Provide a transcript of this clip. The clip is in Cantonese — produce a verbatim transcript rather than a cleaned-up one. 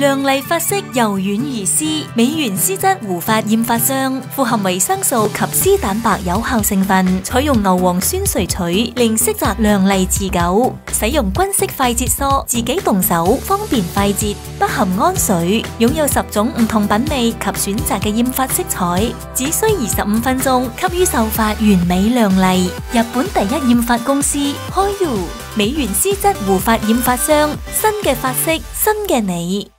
亮麗髮色柔軟如絲，美源絲質護髮染髮霜，富含維生素及絲蛋白有效成分，採用牛黃酸萃取，令色澤亮麗持久。使用均色快捷梳，自己動手方便快捷，不含氨水，擁有十種唔同品味及選擇嘅染髮色彩，只需二十五分鐘，給予秀髮完美亮麗。日本第一染髮公司開 U 美源絲質護髮染髮霜，新嘅髮色，新嘅你。